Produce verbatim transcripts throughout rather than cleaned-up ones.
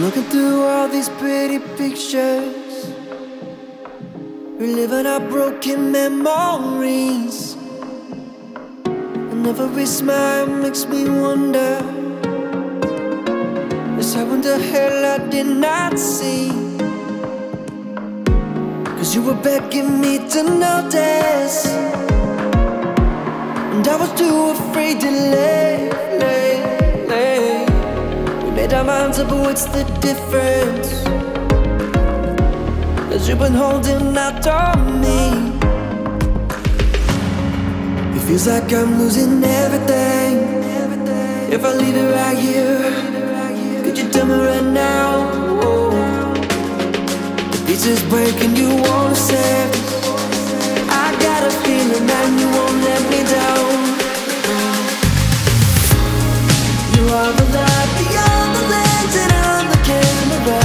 looking through all these pretty pictures, reliving our broken memories, and every smile makes me wonder just how in the hell I did not see. Cause you were begging me to notice, and I was too afraid to leave, leave, leave. We made our minds up, but what's the difference? Cause you've been holding out on me. It feels like I'm losing everything. If I leave it right here, could you tell me right now? The pieces break and you wanna say, I got a feeling that you won't let me down. You are the light beyond the lens and I'm the camera.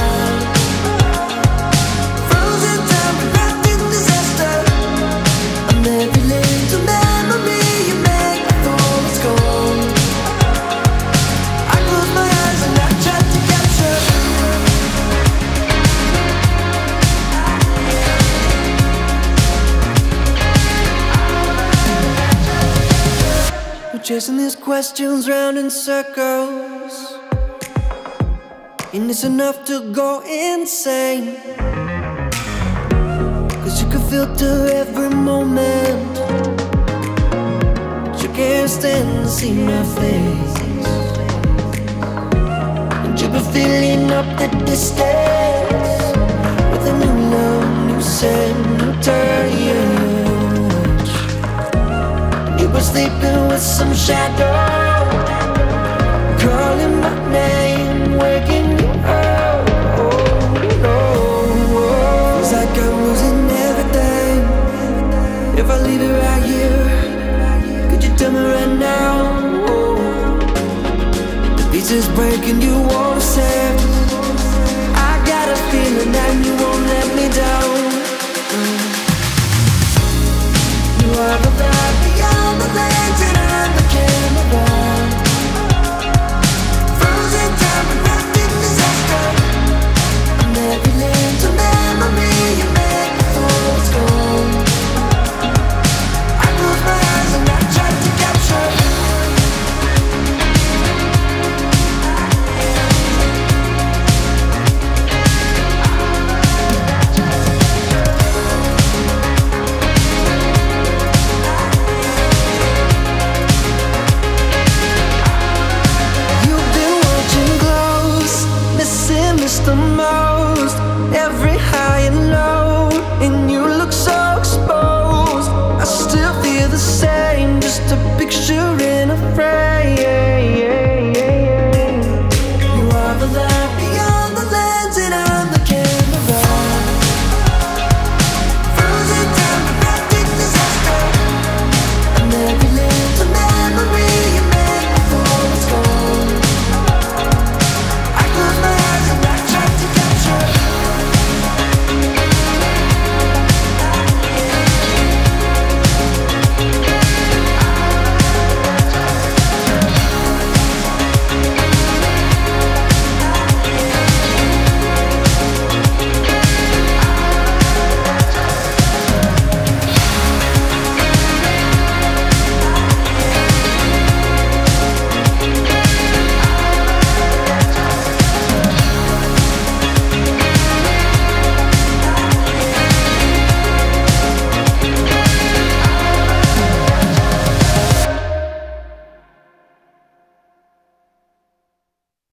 Frozen time wrapped in disaster. I'm every little memory you make before it's gone. I close my eyes and I try to capture. We're chasing these questions round in circles, and it's enough to go insane. Cause you can filter every moment, but you can't stand to see my face. And you've been filling up the distance with a new love, new scent, new touch. You were sleeping with some shadow, calling my name, waking me up. Oh no, feels like I'm losing everything. If I leave it right here, could you tell me right now? Oh, the pieces break and you wanna say, I got a feeling that you won't let me down.